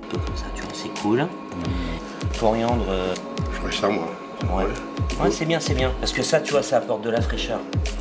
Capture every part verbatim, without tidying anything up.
Tout comme ça, tu vois, c'est cool. Mmh. Coriandre. Euh... Je ferais ça, moi. Ouais, ouais, ouais c'est bien, c'est bien. Parce que ça, tu vois, ça apporte de la fraîcheur.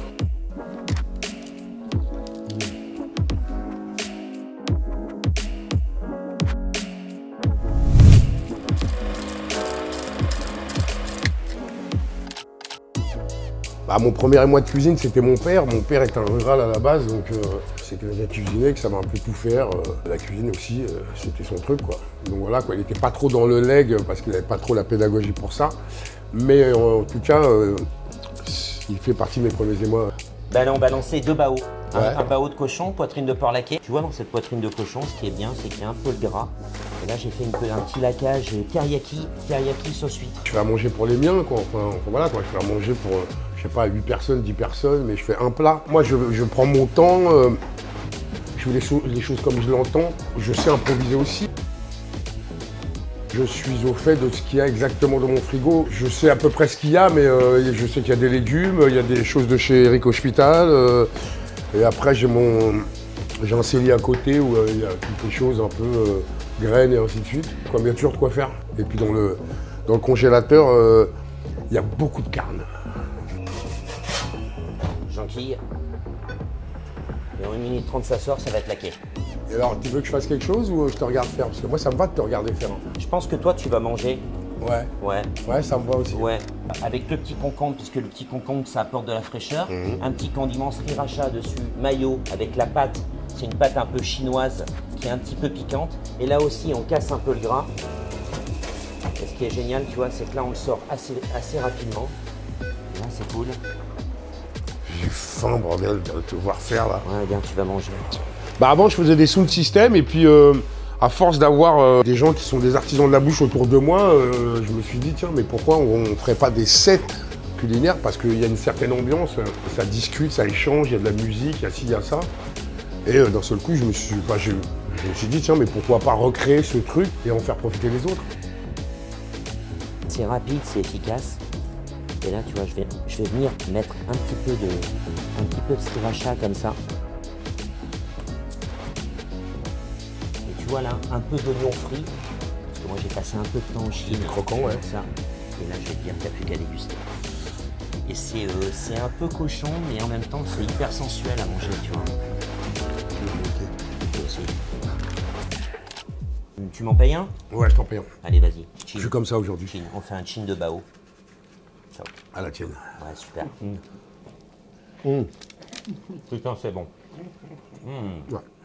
Bah, mon premier mois de cuisine, c'était mon père. Mon père est un rural à la base, donc euh, c'est que j'ai cuisiné, que ça m'a un peu tout faire. Euh, la cuisine aussi, euh, c'était son truc, quoi. Donc voilà, quoi, il n'était pas trop dans le leg parce qu'il n'avait pas trop la pédagogie pour ça. Mais euh, en tout cas, euh, il fait partie de mes premiers émois. Bah là, on balançait deux baos. Un, Ouais. un bao de cochon, poitrine de porc laqué. Tu vois, dans cette poitrine de cochon, ce qui est bien, c'est qu'il y a un peu de gras. Et là, j'ai fait une, un petit laquage teriyaki, teriyaki sauce huître. Je fais à manger pour les miens, quoi. Enfin, enfin, voilà, quoi. Je fais à manger pour, je sais pas, huit personnes, dix personnes, mais je fais un plat. Moi, je, je prends mon temps, euh, je fais les, cho les choses comme je l'entends. Je sais improviser aussi. Je suis au fait de ce qu'il y a exactement dans mon frigo. Je sais à peu près ce qu'il y a, mais euh, je sais qu'il y a des légumes, il y a des choses de chez Eric Hospital. Euh, et après, j'ai mon, j'ai un cellier à côté où euh, il y a toutes les choses un peu euh, graines et ainsi de suite. Quoi, bien sûr, de quoi faire. Et puis dans le, dans le congélateur, euh, il y a beaucoup de carne. J'enquille. Et en une minute trente, ça sort, ça va être laqué. Et alors, tu veux que je fasse quelque chose ou je te regarde faire? Parce que moi, ça me va de te regarder faire. Je pense que toi, tu vas manger. Ouais. Ouais. Ouais, ça me va aussi. Ouais. Avec le petit concombre, puisque le petit concombre, ça apporte de la fraîcheur. Mmh. Un petit condiment sriracha dessus, mayo, avec la pâte. C'est une pâte un peu chinoise, qui est un petit peu piquante. Et là aussi, on casse un peu le gras. Et ce qui est génial, tu vois, c'est que là, on le sort assez, assez rapidement. Là, c'est cool. J'ai faim, bordel, de te voir faire, là. Ouais, bien, tu vas manger. Bah avant, je faisais des sound systems et puis euh, à force d'avoir euh, des gens qui sont des artisans de la bouche autour de moi, euh, je me suis dit tiens, mais pourquoi on ne ferait pas des sets culinaires? Parce qu'il y a une certaine ambiance, ça discute, ça échange, il y a de la musique, il y a ci, il y a ça. Et euh, d'un seul coup, je me suis, enfin, je, je me suis dit tiens, mais pourquoi pas recréer ce truc et en faire profiter les autres? C'est rapide, c'est efficace. Et là, tu vois, je vais, je vais venir mettre un petit peu de, un petit peu de sriracha comme ça. Tu vois là, un peu d'oignon frit, parce que moi j'ai passé un peu de temps en Chine. Croquant, ouais. Ça. Et là, je vais te dire, t'as plus qu'à déguster. Et c'est euh, un peu cochon, mais en même temps, c'est hyper sensuel à manger, tu vois. Okay. Aussi. Tu m'en payes un? Ouais, je t'en paye un. Allez, vas-y. Je suis comme ça aujourd'hui. On fait un chin de bao. Ciao. À la tienne. Ouais, super. Mmh. Putain, c'est bon. Mmh. Ouais.